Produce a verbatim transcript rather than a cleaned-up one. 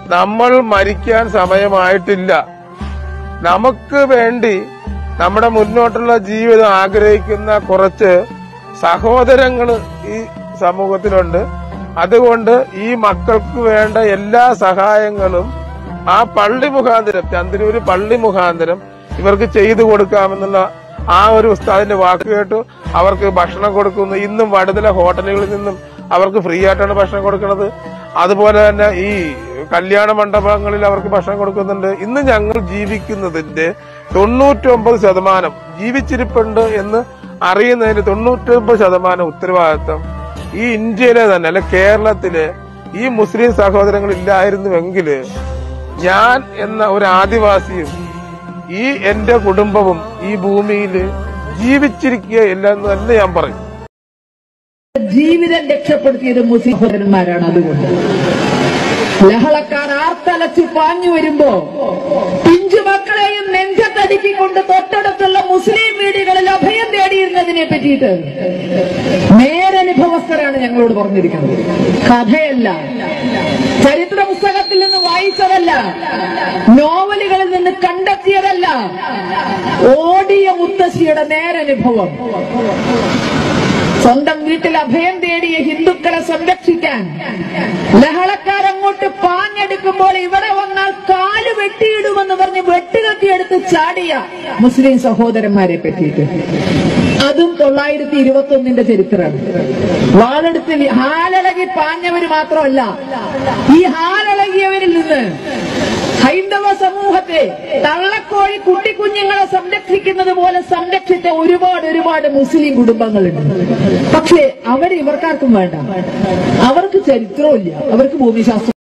നമ്മൾ മരിക്കാൻ സമയമായിട്ടില്ല. നമുക്ക് വേണ്ടി നമ്മുടെ മുന്നോട്ടുള്ള ജീവിതം ആഗ്രഹിക്കുന്ന കുറച്ച് സഹോദരങ്ങൾ ഈ സമൂഹത്തിലുണ്ട്. അതുകൊണ്ട് ഈ മക്കൾക്ക് വേണ്ട എല്ലാ സഹായങ്ങളും ആ പള്ളി മുഖാന്തരം, ചന്ദ്രൂര് പള്ളി മുഖാന്തരം ഇവർക്ക് ചെയ്തു കൊടുക്കാമെന്നുള്ള ആ ഒരു ഉസ്താദിന്റെ വാക്ക് കേട്ടു അവർക്ക് ഭക്ഷണം കൊടുക്കുന്നു. ഇന്നും വടുതല ഹോട്ടലുകളിൽ നിന്നും അവർക്ക് ഫ്രീ ആയിട്ടാണ് ഭക്ഷണം കൊടുക്കുന്നത്. അതുപോലെ തന്നെ ഈ കല്യാണ മണ്ഡപങ്ങളിൽ അവർക്ക് ഭക്ഷണം കൊടുക്കുന്നുണ്ട്. ഇന്ന് ഞങ്ങൾ ജീവിക്കുന്നതിന്റെ തൊണ്ണൂറ്റി ഒമ്പത് ശതമാനം ജീവിച്ചിരിപ്പുണ്ട് എന്ന് അറിയുന്നതിന് തൊണ്ണൂറ്റി ഒമ്പത് ശതമാനം ഉത്തരവാദിത്വം ഈ ഇന്ത്യയിലെ തന്നെ അല്ലെ കേരളത്തിലെ ഈ മുസ്ലിം സഹോദരങ്ങൾ ഇല്ലായിരുന്നുവെങ്കിൽ ഞാൻ എന്ന ഒരു ആദിവാസിയും ഈ എന്റെ കുടുംബവും ഈ ഭൂമിയിൽ ജീവിച്ചിരിക്കുകയില്ല എന്ന് തന്നെ ഞാൻ പറയും. ജീവിതം രക്ഷപ്പെടുത്തിയത് മുസ്ലിം സഹോദരന്മാരാണ്. അതുകൊണ്ട് ലഹളക്കാർ ആർത്തലച്ച് പാഞ്ഞു വരുമ്പോ പിഞ്ചുമക്കളെയും നെഞ്ചത്തടുക്കിക്കൊണ്ട് തൊട്ടടുത്തുള്ള മുസ്ലിം വീടുകളിൽ അഭയം തേടിയിരുന്നതിനെ പറ്റിയിട്ട് നേരനുഭവസ്ഥരാണ് ഞങ്ങളോട് പറഞ്ഞിരിക്കുന്നത്. കഥയല്ല, ചരിത്ര പുസ്തകത്തിൽ നിന്ന് വായിച്ചതല്ല, നോവലുകളിൽ നിന്ന് കണ്ടെത്തിയതല്ല, ഓടിയ മുത്തശ്ശിയുടെ നേരനുഭവം. സ്വന്തം വീട്ടിൽ അഭയം തേടിയ ഹിന്ദുക്കളെ സംരക്ഷിക്കാൻ ലഹളക്കാരങ്ങോട്ട് പാഞ്ഞെടുക്കുമ്പോൾ ഇവിടെ വന്നാൽ കാല് വെട്ടിയിടുമെന്ന് പറഞ്ഞ് വെട്ടുകത്തിയെടുത്ത് ചാടിയ മുസ്ലിം സഹോദരന്മാരെ പറ്റിയിട്ട് അതും തൊള്ളായിരത്തി ഇരുപത്തി ഒന്നിന്റെ ചരിത്രമാണ്. വാളെടുത്ത് ഹാലളകി പാഞ്ഞവര് മാത്രമല്ല, ഈ ഹാലളകിയവരിൽ നിന്ന് ഹൈന്ദവ സമൂഹത്തെ തള്ളക്കോഴി കുട്ടിക്കുഞ്ഞുങ്ങളെ സംരക്ഷിക്കുന്നത് പോലെ സംരക്ഷിച്ച ഒരുപാട് ഒരുപാട് മുസ്ലിം കുടുംബങ്ങളുണ്ട്. പക്ഷേ അവർ ഇവർക്കാർക്കും വേണ്ട. അവർക്ക് ചരിത്രവും ഇല്ല, അവർക്ക് ഭൂമിശാസ്ത്രം